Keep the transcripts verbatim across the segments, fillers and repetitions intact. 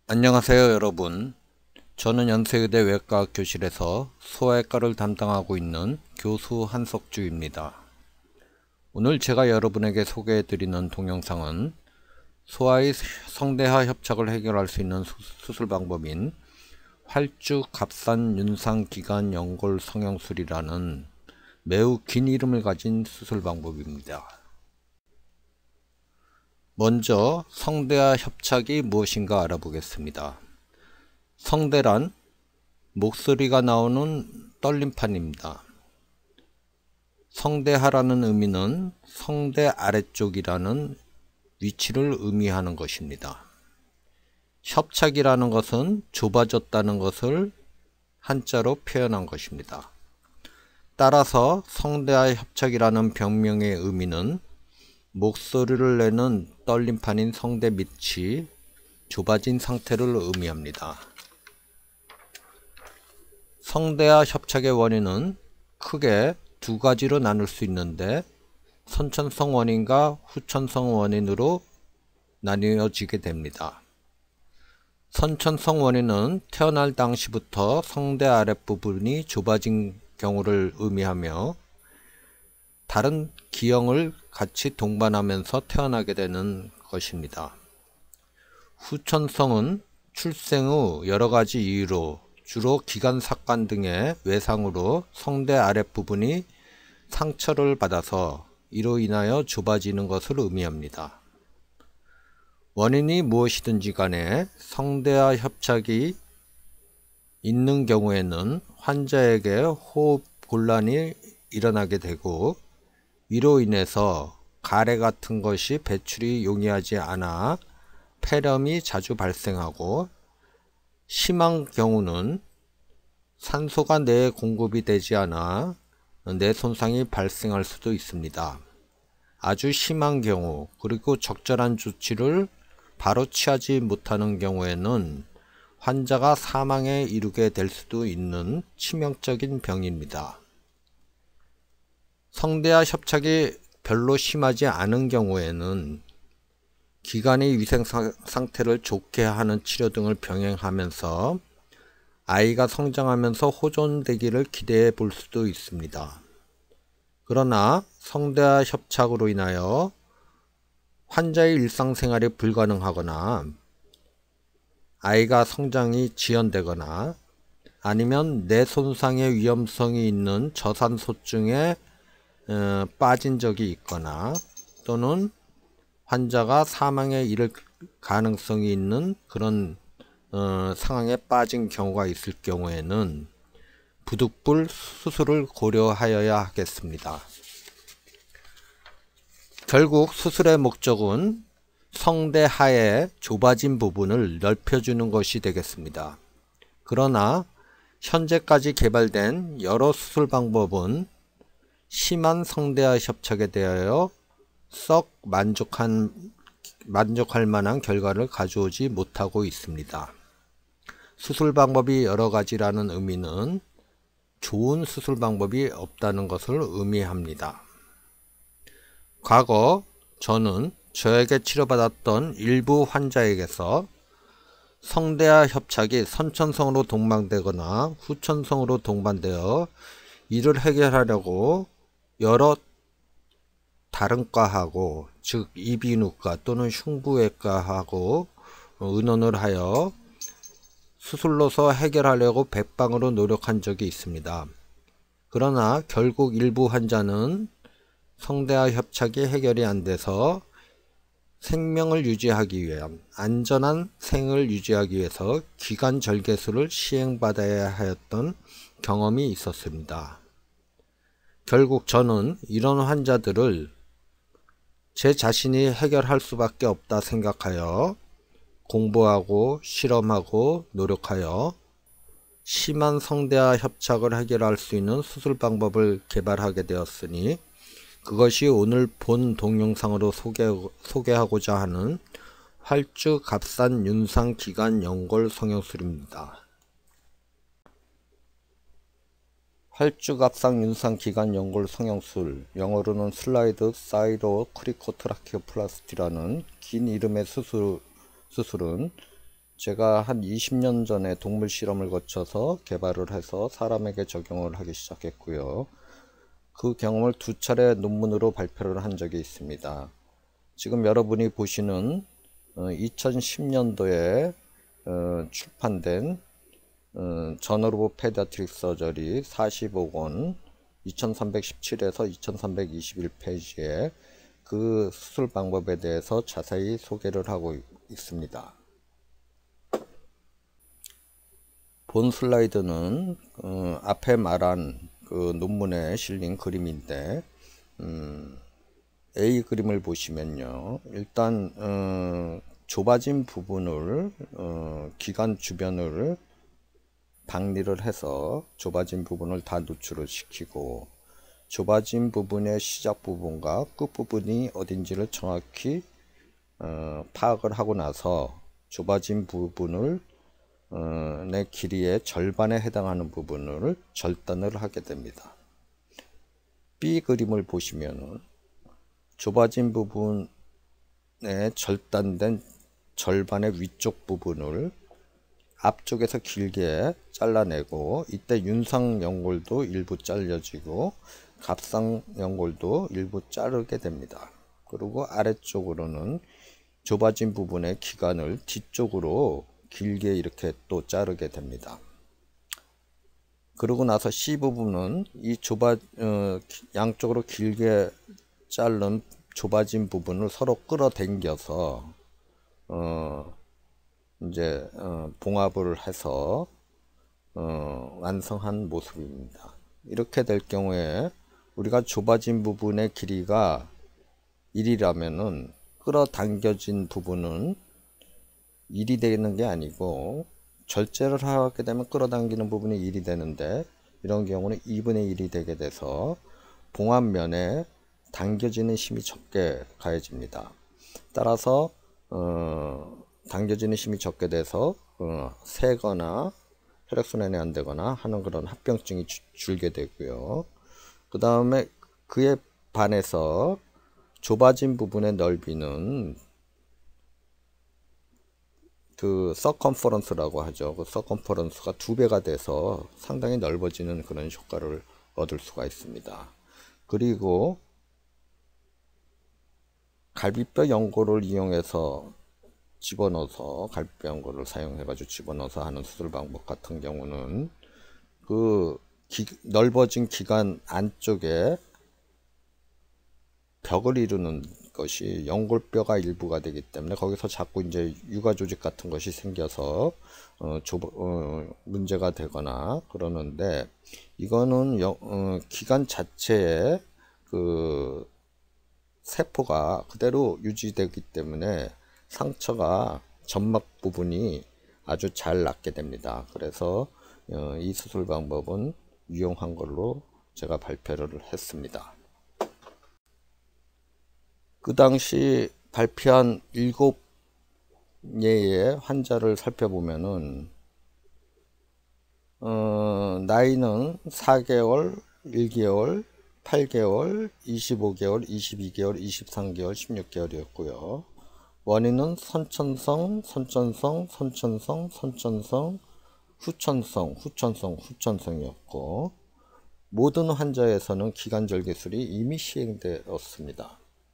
안녕하세요 여러분. 저는 연세의대 외과학 교실에서 소아외과를 담당하고 있는 교수 한석주입니다. 오늘 제가 여러분에게 소개해드리는 동영상은 소아의 성대하 협착을 해결할 수 있는 수, 수술 방법인 활주갑산 윤상기관 연골 성형술이라는 매우 긴 이름을 가진 수술 방법입니다. 먼저 성대하 협착이 무엇인가 알아보겠습니다. 성대란 목소리가 나오는 떨림판입니다. 성대하라는 의미는 성대 아래쪽이라는 위치를 의미하는 것입니다. 협착이라는 것은 좁아졌다는 것을 한자로 표현한 것입니다. 따라서 성대하 협착이라는 병명의 의미는 목소리를 내는 떨림판인 성대 밑이 좁아진 상태를 의미합니다. 성대하 협착의 원인은 크게 두 가지로 나눌 수 있는데 선천성 원인과 후천성 원인으로 나뉘어지게 됩니다. 선천성 원인은 태어날 당시부터 성대 아랫부분이 좁아진 경우를 의미하며 다른 기형을 같이 동반하면서 태어나게 되는 것입니다. 후천성은 출생 후 여러가지 이유로 주로 기관삭관 등의 외상으로 성대 아랫부분이 상처를 받아서 이로 인하여 좁아지는 것을 의미합니다. 원인이 무엇이든지 간에 성대하 협착이 있는 경우에는 환자에게 호흡 곤란이 일어나게 되고 이로 인해서 가래 같은 것이 배출이 용이하지 않아 폐렴이 자주 발생하고 심한 경우는 산소가 뇌에 공급이 되지 않아 뇌 손상이 발생할 수도 있습니다. 아주 심한 경우 그리고 적절한 조치를 바로 취하지 못하는 경우에는 환자가 사망에 이르게 될 수도 있는 치명적인 병입니다. 성대하 협착이 별로 심하지 않은 경우에는 기관의 위생 상태를 좋게 하는 치료 등을 병행하면서 아이가 성장하면서 호전되기를 기대해 볼 수도 있습니다. 그러나 성대하 협착으로 인하여 환자의 일상생활이 불가능하거나 아이가 성장이 지연되거나 아니면 뇌 손상의 위험성이 있는 저산소증에 어, 빠진 적이 있거나 또는 환자가 사망에 이를 가능성이 있는 그런 어, 상황에 빠진 경우가 있을 경우에는 부득불 수술을 고려하여야 하겠습니다. 결국 수술의 목적은 성대하의 좁아진 부분을 넓혀주는 것이 되겠습니다. 그러나 현재까지 개발된 여러 수술 방법은 심한 성대하 협착에 대하여 썩 만족한, 만족할 만한 결과를 가져오지 못하고 있습니다. 수술 방법이 여러 가지라는 의미는 좋은 수술 방법이 없다는 것을 의미합니다. 과거 저는 저에게 치료받았던 일부 환자에게서 성대하 협착이 선천성으로 동반되거나 후천성으로 동반되어 이를 해결하려고 여러 다른 과하고 즉 이비인후과 또는 흉부외과하고 의논을 하여 수술로서 해결하려고 백방으로 노력한 적이 있습니다. 그러나 결국 일부 환자는 성대하 협착이 해결이 안 돼서 생명을 유지하기 위한 안전한 생을 유지하기 위해서 기관 절개술을 시행받아야 하였던 경험이 있었습니다. 결국 저는 이런 환자들을 제 자신이 해결할 수밖에 없다 생각하여 공부하고 실험하고 노력하여 심한 성대하 협착을 해결할 수 있는 수술 방법을 개발하게 되었으니 그것이 오늘 본 동영상으로 소개, 소개하고자 하는 활주갑산 윤상기관 연골 성형술입니다. 활주갑상 윤상기관 연골 성형술, 영어로는 슬라이드 사이로 크리코트라키오플라스티라는 긴 이름의 수술, 수술은 제가 한 이십 년 전에 동물 실험을 거쳐서 개발을 해서 사람에게 적용을 하기 시작했고요. 그 경험을 두 차례 논문으로 발표를 한 적이 있습니다. 지금 여러분이 보시는 이천십 년도에 출판된 저널 오브 페디아트릭 서저리 사십오 권 이천삼백십칠에서 이천삼백이십일 페이지에 그 수술 방법에 대해서 자세히 소개를 하고 있습니다. 본 슬라이드는 어, 앞에 말한 그 논문에 실린 그림인데 음, A 그림을 보시면요, 일단 어, 좁아진 부분을 어, 기관 주변을 박리를 해서 좁아진 부분을 다 노출을 시키고, 좁아진 부분의 시작 부분과 끝 부분이 어딘지를 정확히 어, 파악을 하고 나서 좁아진 부분을 어, 내 길이의 절반에 해당하는 부분을 절단을 하게 됩니다. B 그림을 보시면은 좁아진 부분에 절단된 절반의 위쪽 부분을 앞쪽에서 길게 잘라내고, 이때 윤상 연골도 일부 잘려지고 갑상 연골도 일부 자르게 됩니다. 그리고 아래쪽으로는 좁아진 부분의 기관을 뒤쪽으로 길게 이렇게 또 자르게 됩니다. 그러고 나서 C 부분은 이 좁아 어, 양쪽으로 길게 자른 좁아진 부분을 서로 끌어당겨서 어, 이제 어, 봉합을 해서 어, 완성한 모습입니다. 이렇게 될 경우에 우리가 좁아진 부분의 길이가 일이라면은 끌어당겨진 부분은 일이 되는 게 아니고, 절제를 하게 되면 끌어당기는 부분이 일이 되는데, 이런 경우는 이분의 일이 되게 돼서 봉합면에 당겨지는 힘이 적게 가해집니다. 따라서 어, 당겨지는 힘이 적게 돼서 어, 새거나 혈액순환이 안 되거나 하는 그런 합병증이 주, 줄게 되고요. 그 다음에 그에 반해서 좁아진 부분의 넓이는 그 서컴퍼런스라고 하죠. 그 서컴퍼런스가 두 배가 돼서 상당히 넓어지는 그런 효과를 얻을 수가 있습니다. 그리고 갈비뼈 연골을 이용해서 집어넣어서 갈비뼈 연골을 사용해 가지고 집어넣어서 하는 수술 방법 같은 경우는 그 기, 넓어진 기관 안쪽에 벽을 이루는 것이 연골뼈가 일부가 되기 때문에 거기서 자꾸 이제 유가 조직 같은 것이 생겨서 어, 좁, 어, 문제가 되거나 그러는데, 이거는 여, 어, 기관 자체에 그 세포가 그대로 유지되기 때문에 상처가 점막 부분이 아주 잘 낫게 됩니다. 그래서 어, 이 수술 방법은 유용한 걸로 제가 발표를 했습니다. 그 당시 발표한 일곱 예의 환자를 살펴보면은 어, 나이는 사 개월, 일 개월, 팔 개월, 이십오 개월, 이십이 개월, 이십삼 개월, 십육 개월이었고요. 원인은 선천성, 선천성, 선천성, 선천성, 후천성, 후천성, 후천성이었고, 모든 환자에서는 기관절 기술이 이미 시행되었습니다.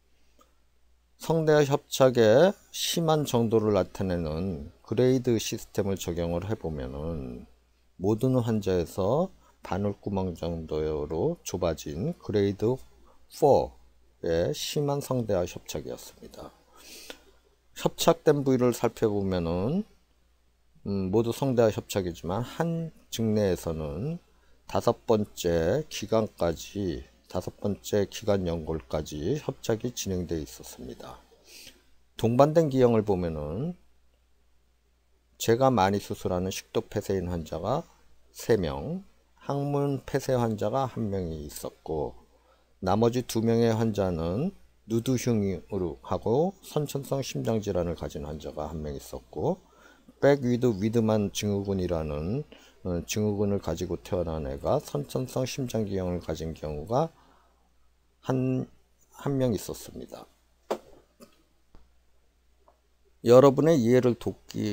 성대와 협착의 심한 정도를 나타내는 그레이드 시스템을 적용을 해보면은 모든 환자에서 바늘구멍 정도로 좁아진 그레이드 사의 심한 성대와 협착이었습니다. 협착된 부위를 살펴보면은 음, 모두 성대와 협착이지만 한 증례에서는 다섯 번째 기관까지 다섯 번째 기관 연골까지 협착이 진행되어 있었습니다. 동반된 기형을 보면은 제가 많이 수술하는 식도 폐쇄인 환자가 세 명, 항문 폐쇄 환자가 한 명이 있었고, 나머지 두 명의 환자는 누드흉으로 하고 선천성 심장질환을 가진 환자가 한 명 있었고, 백위드 위드만 증후군이라는 어, 증후군을 가지고 태어난 애가 선천성 심장기형을 가진 경우가 한, 한 명 있었습니다. 여러분의 이해를 돕기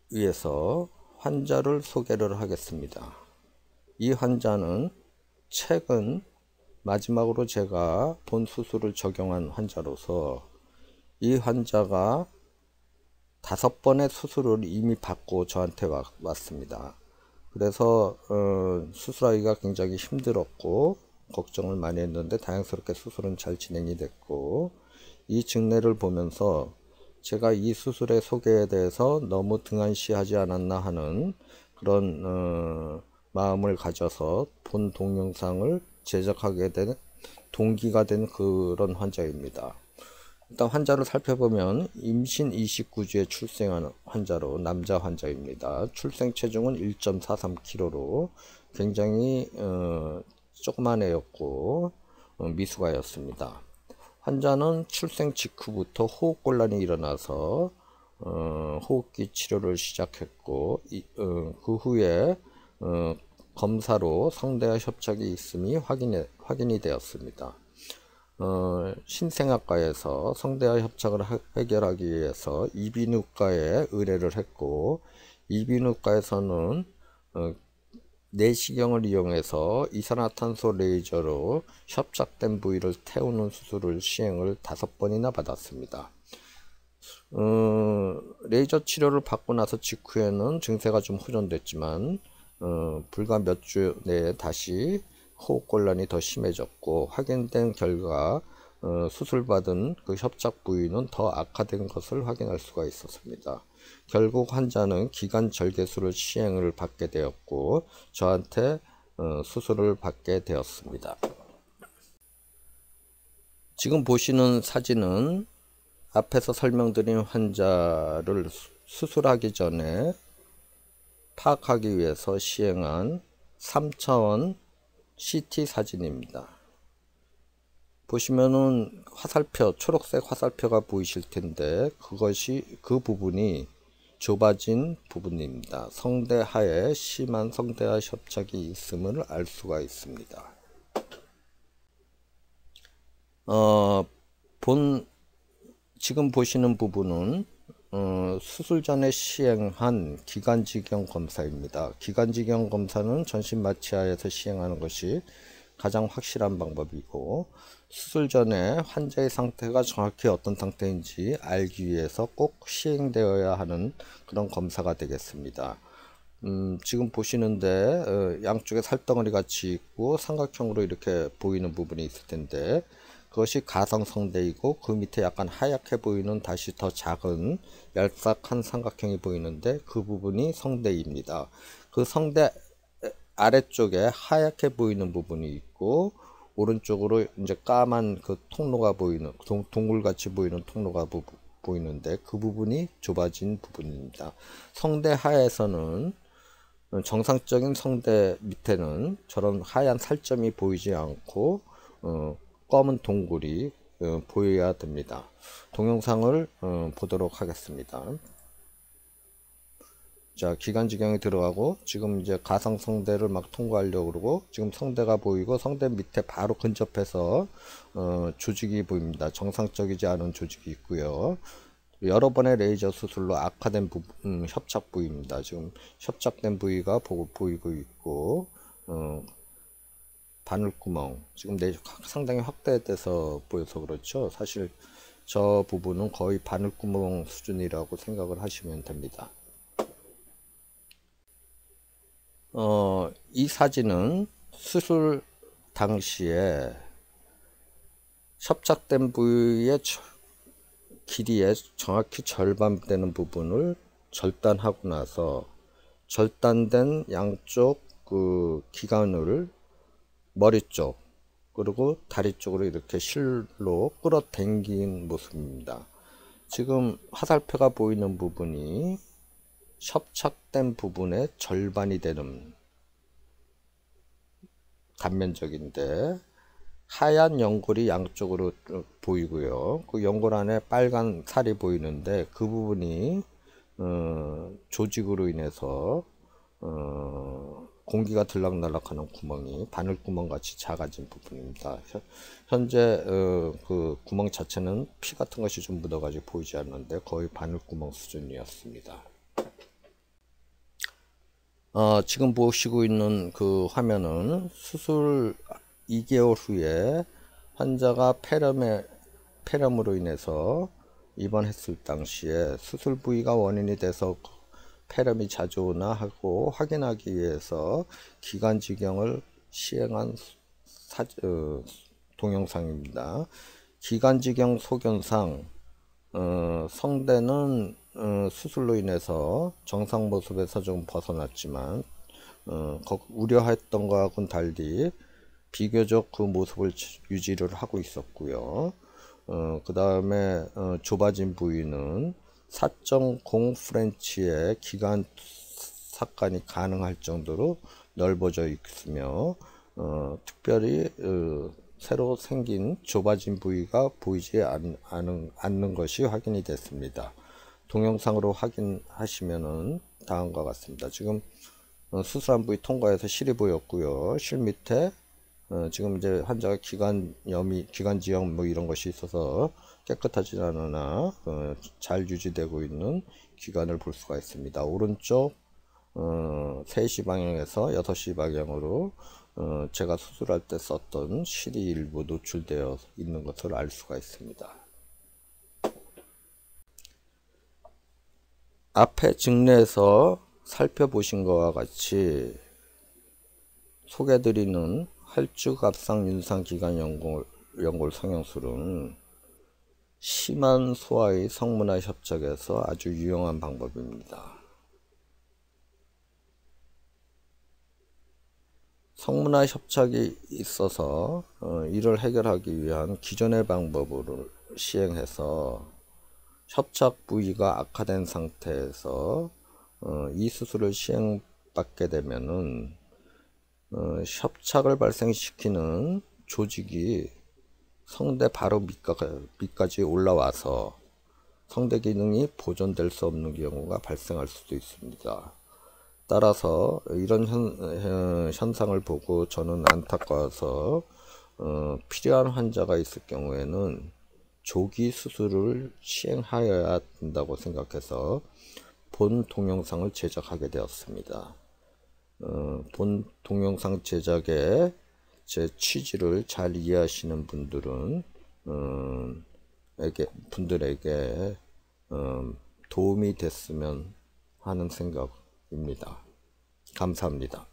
위해서 환자를 소개를 하겠습니다. 이 환자는 최근 마지막으로 제가 본 수술을 적용한 환자로서 이 환자가 다섯 번의 수술을 이미 받고 저한테 와, 왔습니다. 그래서 어, 수술하기가 굉장히 힘들었고 걱정을 많이 했는데 다행스럽게 수술은 잘 진행이 됐고, 이 증례를 보면서 제가 이 수술의 소개에 대해서 너무 등한시하지 않았나 하는 그런 어, 마음을 가져서 본 동영상을 제작하게 된 동기가 된 그런 환자입니다. 일단 환자를 살펴보면 임신 이십구 주에 출생한 환자로 남자 환자입니다. 출생 체중은 일 점 사삼 킬로그램로 굉장히 어, 조그만 애였고 어, 미숙아였습니다. 환자는 출생 직후부터 호흡곤란이 일어나서 어, 호흡기 치료를 시작했고 이, 어, 그 후에 어, 검사로 성대와 협착이 있음이 확인해, 확인이 되었습니다. 어, 신생아과에서 성대와 협착을 하, 해결하기 위해서 이비인후과에 의뢰를 했고, 이비인후과에서는 어, 내시경을 이용해서 이산화탄소 레이저로 협착된 부위를 태우는 수술을 시행을 다섯 번이나 받았습니다. 어, 레이저 치료를 받고 나서 직후에는 증세가 좀 호전됐지만 어, 불과 몇 주 내에 다시 호흡곤란이 더 심해졌고, 확인된 결과 어, 수술받은 그 협착 부위는 더 악화된 것을 확인할 수가 있었습니다. 결국 환자는 기관 절개술을 시행을 받게 되었고 저한테 어, 수술을 받게 되었습니다. 지금 보시는 사진은 앞에서 설명드린 환자를 수술하기 전에 파악하기 위해서 시행한 삼 차원 씨티 사진입니다. 보시면은 화살표, 초록색 화살표가 보이실 텐데 그것이 그 부분이 좁아진 부분입니다. 성대 하에 심한 성대와 협착이 있음을 알 수가 있습니다. 어, 본 지금 보시는 부분은 어, 수술 전에 시행한 기관지경 검사입니다. 기관지경 검사는 전신 마취하에서 시행하는 것이 가장 확실한 방법이고, 수술 전에 환자의 상태가 정확히 어떤 상태인지 알기 위해서 꼭 시행되어야 하는 그런 검사가 되겠습니다. 음, 지금 보시는데 어, 양쪽에 살덩어리 같이 있고 삼각형으로 이렇게 보이는 부분이 있을 텐데 그것이 가상성대이고, 그 밑에 약간 하얗게 보이는 다시 더 작은 얄싹한 삼각형이 보이는데 그 부분이 성대입니다. 그 성대 아래쪽에 하얗게 보이는 부분이 있고 오른쪽으로 이제 까만 그 통로가 보이는, 동, 동굴같이 보이는 통로가 부, 보이는데 그 부분이 좁아진 부분입니다. 성대 하에서는 정상적인 성대 밑에는 저런 하얀 살점이 보이지 않고 어, 검은 동굴이 어, 보여야 됩니다. 동영상을 어, 보도록 하겠습니다. 자, 기관지경이 들어가고 지금 이제 가상성대를 막 통과하려고 그러고, 지금 성대가 보이고 성대 밑에 바로 근접해서 어, 조직이 보입니다. 정상적이지 않은 조직이 있고요. 여러 번의 레이저 수술로 악화된 부분, 음, 협착 부위입니다. 지금 협착된 부위가 보, 보이고 있고 어, 바늘구멍 지금 내 상당히 확대돼서 보여서 그렇죠. 사실 저 부분은 거의 바늘구멍 수준이라고 생각을 하시면 됩니다. 어, 이 사진은 수술 당시에 협착된 부위의 길이의 정확히 절반 되는 부분을 절단하고 나서 절단된 양쪽 그 기관을 머리 쪽 그리고 다리 쪽으로 이렇게 실로 끌어당긴 모습입니다. 지금 화살표가 보이는 부분이 협착된 부분의 절반이 되는 단면적인데, 하얀 연골이 양쪽으로 보이고요. 그 연골 안에 빨간 살이 보이는데 그 부분이 어, 조직으로 인해서 어, 공기가 들락날락하는 구멍이 바늘구멍 같이 작아진 부분입니다. 현재 어, 그 구멍 자체는 피 같은 것이 좀 묻어가지고 보이지 않는데 거의 바늘구멍 수준이었습니다. 어, 지금 보시고 있는 그 화면은 수술 이 개월 후에 환자가 폐렴에, 폐렴으로 인해서 입원했을 당시에 수술 부위가 원인이 돼서 폐렴이 자주 오나 하고 확인하기 위해서 기관지경을 시행한 사, 어, 동영상입니다. 기관지경 소견상 어, 성대는 어, 수술로 인해서 정상 모습에서 좀 벗어났지만 어, 우려했던 것하고는 달리 비교적 그 모습을 유지를 하고 있었고요. 어, 그 다음에 어, 좁아진 부위는 사 점 공 프렌치의 기관 삭관이 가능할 정도로 넓어져 있으며 어, 특별히 어, 새로 생긴 좁아진 부위가 보이지 않, 않은, 않는 것이 확인이 됐습니다. 동영상으로 확인하시면은 다음과 같습니다. 지금 어, 수술한 부위 통과해서 실이 보였고요. 실 밑에 어, 지금 이제 환자가 기관염이, 기관지염 뭐 이런 것이 있어서 깨끗하지 않으나 어, 잘 유지되고 있는 기관을 볼 수가 있습니다. 오른쪽 어, 세 시 방향에서 여섯 시 방향으로 어, 제가 수술할 때 썼던 실이 일부 노출되어 있는 것을 알 수가 있습니다. 앞에 증례에서 살펴보신 것과 같이 소개드리는 활주갑상 윤상기관 연골, 연골 성형술은 심한 소아의 성문화 협착에서 아주 유용한 방법입니다. 성문화 협착이 있어서 어, 이를 해결하기 위한 기존의 방법을 시행해서 협착 부위가 악화된 상태에서 어, 이 수술을 시행받게 되면은 어, 협착을 발생시키는 조직이 성대 바로 밑가, 밑까지 올라와서 성대 기능이 보존될 수 없는 경우가 발생할 수도 있습니다. 따라서 이런 현, 현상을 보고 저는 안타까워서 어, 필요한 환자가 있을 경우에는 조기 수술을 시행하여야 된다고 생각해서 본 동영상을 제작하게 되었습니다. 어, 본 동영상 제작에 제 취지를 잘 이해하시는 분들은 어, 에게, 분들에게 어, 도움이 됐으면 하는 생각입니다. 감사합니다.